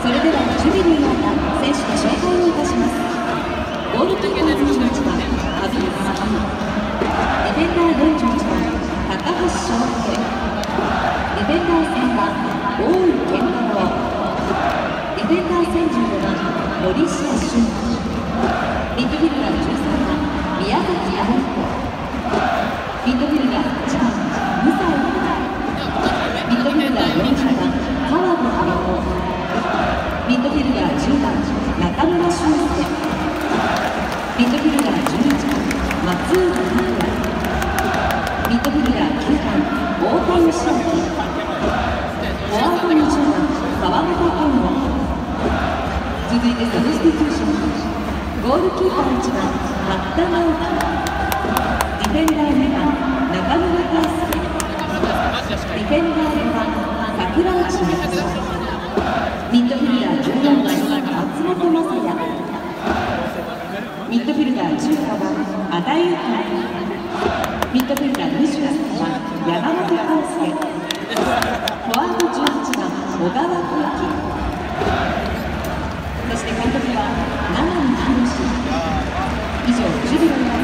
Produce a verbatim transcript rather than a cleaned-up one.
それではジュビリーの選手の紹介をいたします。ゴールキーパーじゅういちばん、阿部正文。ディフェンダーよんじゅういちばん、高橋翔平。ディフェンダーさんばん、大井健太郎。ディフェンダーさんじゅうごばん、森下俊。ミッドフィルダーじゅうさんばん、宮崎大子。ミッドフィルダーはちばん、武藤ミッドフィルダーよんじゅうばん、川野遥人。ミッドフィルダーじゅうばん、中村俊輔。ミッドフィルダーじゅういちばん、松浦拓也。ミッドフィルダーきゅうばん、太田義明。フォワードにじゅうばん、川本健吾。続いてサブスティテューション。ゴールキーパーいちばん、八田直樹。ディフェンダーにばん、中村大輔。ディフェンダーごばん、桜内光雄。ミッドフィルダーじゅうよんばん、松本雅也。ミッドフィルダーじゅうごばん、和田裕太。ミッドフィルダーにじゅうさんばん、山本康介。フォワードじゅうはちばん、小川幸輝。そして監督は永見博。以上、ジュビロ